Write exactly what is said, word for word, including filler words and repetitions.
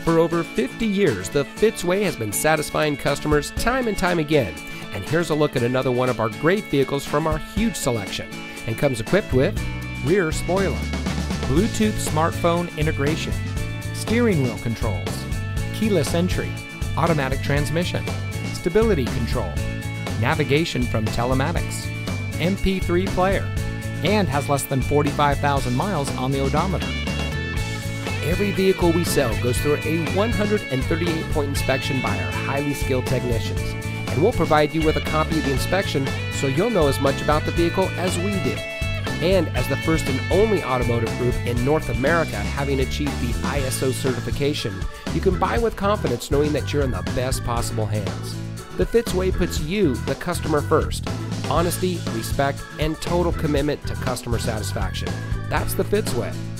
For over fifty years, the Fitzway has been satisfying customers time and time again. And here's a look at another one of our great vehicles from our huge selection, and comes equipped with rear spoiler, Bluetooth smartphone integration, steering wheel controls, keyless entry, automatic transmission, stability control, navigation from telematics, M P three player, and has less than forty-five thousand miles on the odometer. Every vehicle we sell goes through a one hundred thirty-eight point inspection by our highly skilled technicians, and we'll provide you with a copy of the inspection so you'll know as much about the vehicle as we do. And as the first and only automotive group in North America having achieved the I S O certification, you can buy with confidence knowing that you're in the best possible hands. The Fitzway puts you, the customer, first. Honesty, respect, and total commitment to customer satisfaction. That's the Fitzway.